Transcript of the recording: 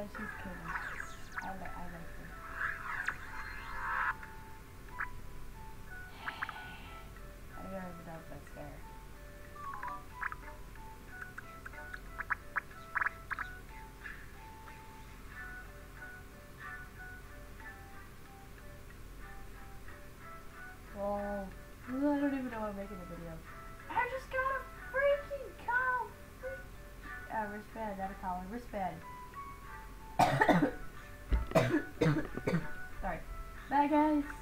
she's cute. I like her. I don't even know if that's fair. Whoa. I don't even know why I'm making a video. I just got a freaking cow! Wristband, not a collar. Wristband. Sorry. Bye guys!